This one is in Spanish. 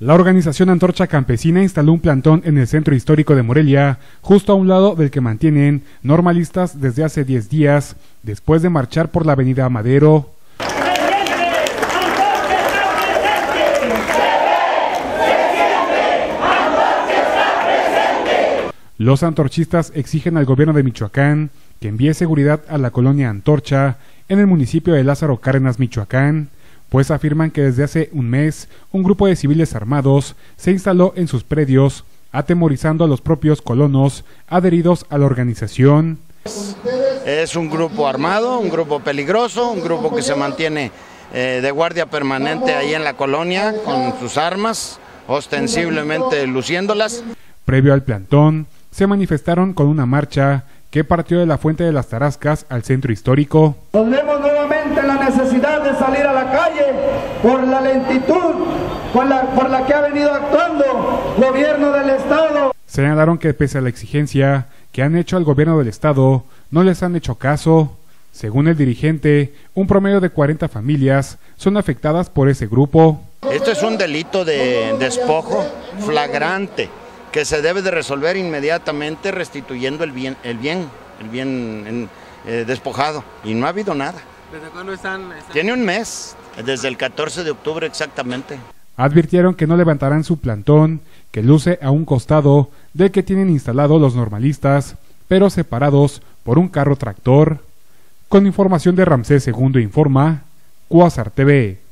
La organización Antorcha Campesina instaló un plantón en el centro histórico de Morelia, justo a un lado del que mantienen normalistas desde hace 10 días, después de marchar por la avenida Madero. Los antorchistas exigen al gobierno de Michoacán que envíe seguridad a la colonia Antorcha en el municipio de Lázaro Cárdenas, Michoacán, pues afirman que desde hace un mes un grupo de civiles armados se instaló en sus predios, atemorizando a los propios colonos adheridos a la organización. Es un grupo armado, un grupo peligroso, un grupo que se mantiene de guardia permanente ahí en la colonia con sus armas, ostensiblemente luciéndolas. Previo al plantón, se manifestaron con una marcha que partió de la Fuente de las Tarascas al centro histórico. Nos vemos nuevamente en la necesidad de salir a la calle por la lentitud por la que ha venido actuando el gobierno del Estado. Señalaron que pese a la exigencia que han hecho al gobierno del Estado, no les han hecho caso. Según el dirigente, un promedio de 40 familias son afectadas por ese grupo. Esto es un delito de despojo flagrante que se debe de resolver inmediatamente restituyendo el bien despojado, y no ha habido nada. ¿Desde cuándo están? Tiene un mes, desde el 14 de octubre exactamente. Advirtieron que no levantarán su plantón, que luce a un costado del que tienen instalado los normalistas, pero separados por un carro tractor. Con información de Ramsés II Informa, Cuásar TV.